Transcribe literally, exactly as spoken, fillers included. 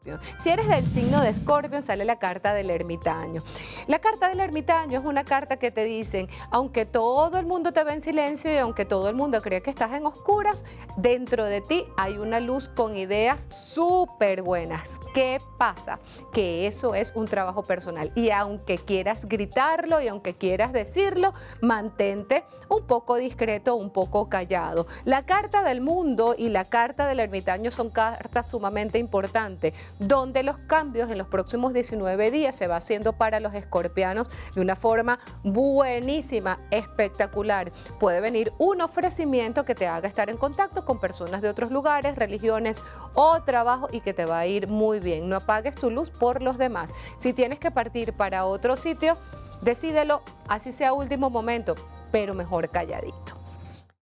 Escorpio. Si eres del signo de Escorpio, sale la carta del ermitaño. La carta del ermitaño es una carta que te dicen, aunque todo el mundo te ve en silencio y aunque todo el mundo cree que estás en oscuras, dentro de ti hay una luz con ideas súper buenas. ¿Qué pasa? Que eso es un trabajo personal y aunque quieras gritarlo y aunque quieras decirlo, mantente un poco discreto, un poco callado. La carta del mundo y la carta del ermitaño son cartas sumamente importantes, donde los cambios en los próximos diecinueve días se va haciendo para los escorpianos de una forma buenísima, espectacular. Puede venir un ofrecimiento que te haga estar en contacto con personas de otros lugares, religiones o trabajo y que te va a ir muy bien. No apagues tu luz por los demás. Si tienes que partir para otro sitio, decídelo, así sea último momento, pero mejor calladito.